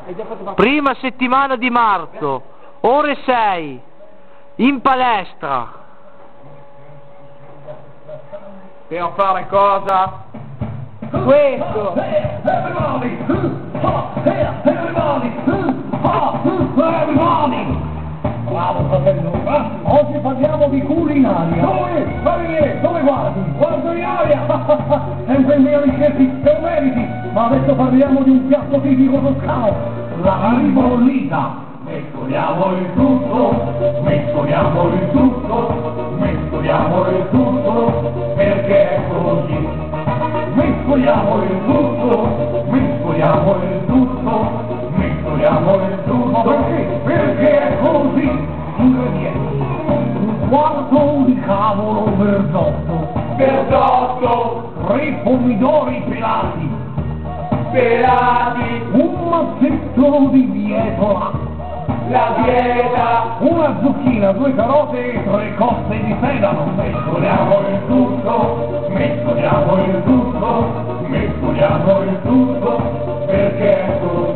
Prima settimana di marzo, ore 6, in palestra. Per fare cosa? Questo! Bravo fratello, oggi parliamo di culinaria. Dove guardi? Guardo in aria! Sempre i miei scherzi per meriti, ma adesso parliamo di un piatto tipico toscano, la ribollita. Mescoliamo il tutto, mescoliamo il tutto, mescoliamo il tutto, perché è così. Mescoliamo il tutto, mescoliamo il tutto, mescoliamo il tutto. Ma perché? Perché è così. Ingredienti: un quarto di cavolo verdotto, 3 pomidori pelati, un mazzetto di bietola, La dieta! una zucchina, 2 carote e 3 coste di sedano. Mescoliamo il tutto, mescoliamo il tutto, mescoliamo il tutto, perché è così.